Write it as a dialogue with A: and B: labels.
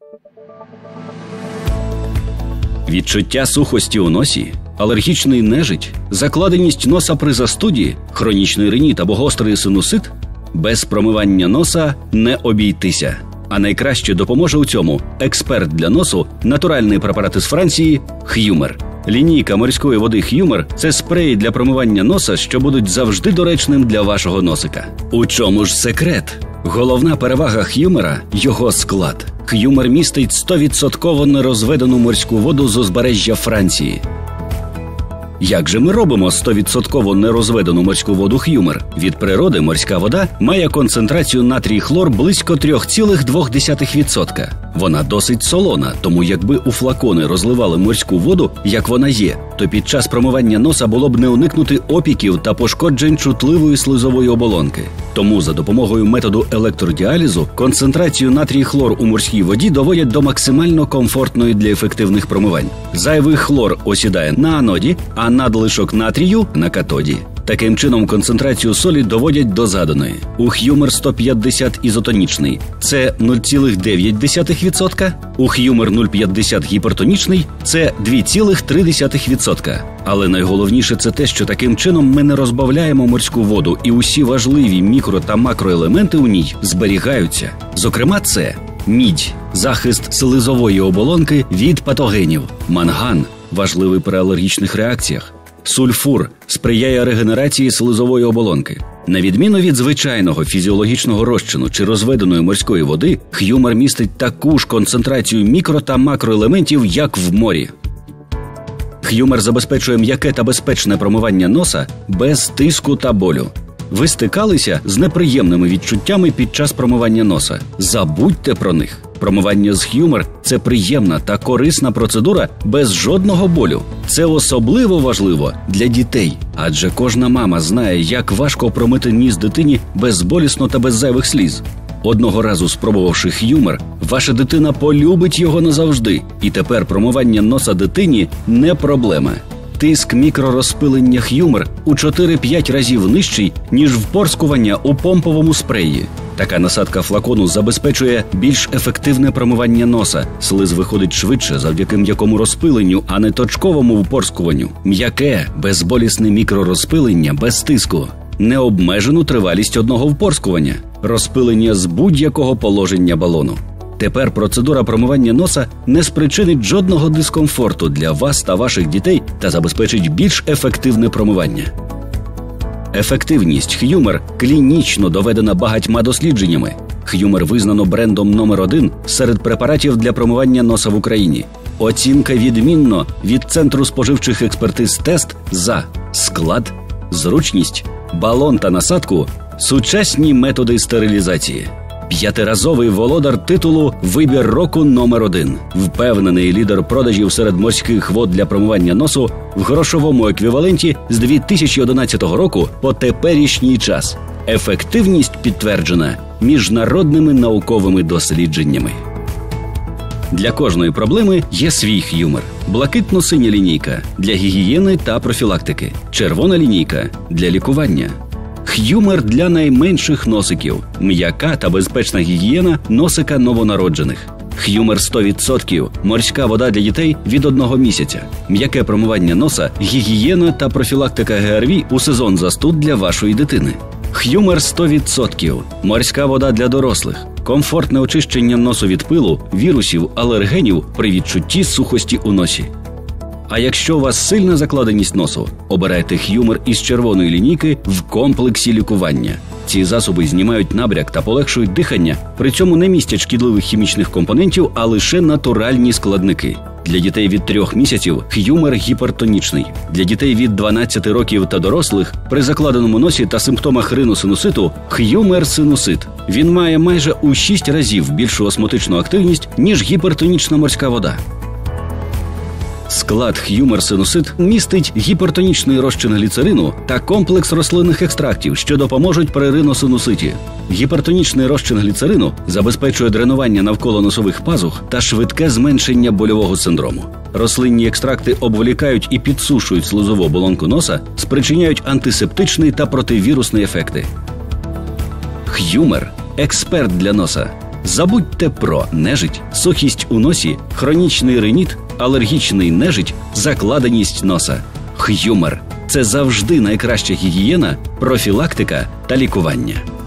A: Відчуття сухості у носі, алергічний нежить, закладеність носа при застуді, хронічний риніт або гострий синусит – без промивання носа не обійтися. А найкраще допоможе у цьому експерт для носу – натуральний препарат із Франції «Х'юмер». Лінійка морської води «Х'юмер» – це спреї для промивання носа, що будуть завжди доречним для вашого носика. У чому ж секрет? Головна перевага «Х'юмера» – його склад. «Х'юмер» містить 100% нерозведену морську воду з узбережжя Франції. Як же ми робимо 100% нерозведену морську воду «Х'юмер»? Від природи морська вода має концентрацію натрій-хлор близько 3,2%. Вона досить солона, тому якби у флакони розливали морську воду, як вона є, то під час промивання носа було б не уникнути опіків та пошкоджень чутливої слизової оболонки. Тому за допомогою методу електродіалізу концентрацію натрій-хлор у морській воді доводять до максимально комфортної для ефективних промивань. Зайвий хлор осідає на аноді, а надлишок натрію – на катоді. Таким чином, концентрацію солі доводять до заданої. У «Х'юмер» 150 ізотонічний – це 0,9%, у «Х'юмер» 0,50 гіпертонічний – це 2,3%. Але найголовніше це те, що таким чином ми не розбавляємо морську воду, і усі важливі мікро- та макроелементи у ній зберігаються. Зокрема, це мідь – захист слизової оболонки від патогенів, манган – важливий при алергічних реакціях, сульфур сприяє регенерації слизової оболонки. На відміну від звичайного фізіологічного розчину чи розведеної морської води, «Х'юмер» містить таку ж концентрацію мікро- та макроелементів, як в морі. «Х'юмер» забезпечує м'яке та безпечне промивання носа без тиску та болю. Ви стикалися з неприємними відчуттями під час промивання носа? Забудьте про них. Промивання з «Х'юмер» – це приємна та корисна процедура без жодного болю. Це особливо важливо для дітей, адже кожна мама знає, як важко промити ніс дитині безболісно та без зайвих сліз. Одного разу спробувавши «Х'юмер», ваша дитина полюбить його назавжди, і тепер промивання носа дитині – не проблема. Тиск мікророзпилення «Х'юмер» у 4-5 разів нижчий, ніж впорскування у помповому спреї. Така насадка флакону забезпечує більш ефективне промивання носа. Слиз виходить швидше завдяки м'якому розпиленню, а не точковому впорскуванню. М'яке, безболісне мікророзпилення без тиску. Необмежену тривалість одного впорскування. Розпилення з будь-якого положення балону. Тепер процедура промивання носа не спричинить жодного дискомфорту для вас та ваших дітей та забезпечить більш ефективне промивання. Ефективність «Х'юмер» клінічно доведена багатьма дослідженнями. «Х'юмер» визнано брендом номер 1 серед препаратів для промивання носа в Україні. Оцінка відмінно від Центру споживчих експертиз «Тест» за склад, зручність, балон та насадку, сучасні методи стерилізації. 5-разовий володар титулу «Вибір року номер 1». Впевнений лідер продажів серед морських вод для промивання носу в грошовому еквіваленті з 2011 року по теперішній час. Ефективність підтверджена міжнародними науковими дослідженнями. Для кожної проблеми є свій «Х'юмер». Блакитно-синя лінійка – для гігієни та профілактики. Червона лінійка – для лікування. «Х'юмер» для найменших носиків. М'яка та безпечна гігієна носика новонароджених. «Х'юмер» 100% – морська вода для дітей від 1 місяця. М'яке промивання носа, гігієна та профілактика ГРВІ у сезон застуд для вашої дитини. «Х'юмер» 100% – морська вода для дорослих. Комфортне очищення носу від пилу, вірусів, алергенів при відчутті сухості у носі. А якщо у вас сильна закладеність носу, обирайте «Х'юмер» із червоної лінійки в комплексі лікування. Ці засоби знімають набряк та полегшують дихання, при цьому не містять шкідливих хімічних компонентів, а лише натуральні складники. Для дітей від 3 місяців «Х'юмер» гіпертонічний. Для дітей від 12 років та дорослих при закладеному носі та симптомах риносинуситу «Х'юмер синусит». Він має майже у 6 разів більшу осмотичну активність, ніж гіпертонічна морська вода. Склад «Х'юмер синусит» містить гіпертонічний розчин гліцерину та комплекс рослинних екстрактів, що допоможуть при риносинуситі. Гіпертонічний розчин гліцерину забезпечує дренування навколо носових пазух та швидке зменшення больового синдрому. Рослинні екстракти обволікають і підсушують слизову оболонку носа, спричиняють антисептичний та противірусний ефекти. «Х'юмер» – експерт для носа. Забудьте про нежить, сухість у носі, хронічний риніт, алергічний нежить, закладеність носа. Х'юмер – це завжди найкраща гігієна, профілактика та лікування.